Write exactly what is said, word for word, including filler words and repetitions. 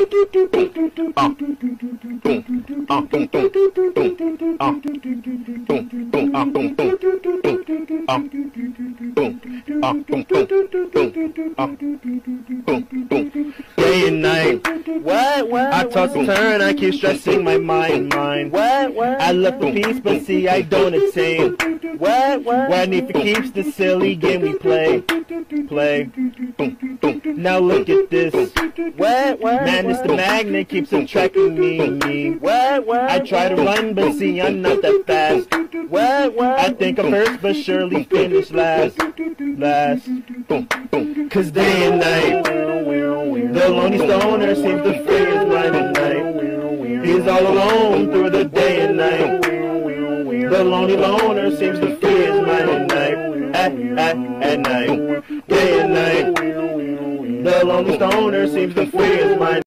Day and night. What? What? I toss and turn, I keep stressing my mind, mind. What? What? I look for peace, but see I don't attain. What? What? When if it keeps the silly game we play, play. Now look at this. What? What? Man, it's the magnet keeps attracting me, me. What? What? I try to run, but see I'm not that fast. What? What? I think I'm first, but surely finish last, last. Cause day and night, the lonely stoner seems to free his mind at night. He's all alone through the day and night. The lonely loner seems to free his mind at night, at, at, at night, day and night. The lonely stoner seems to free his mind.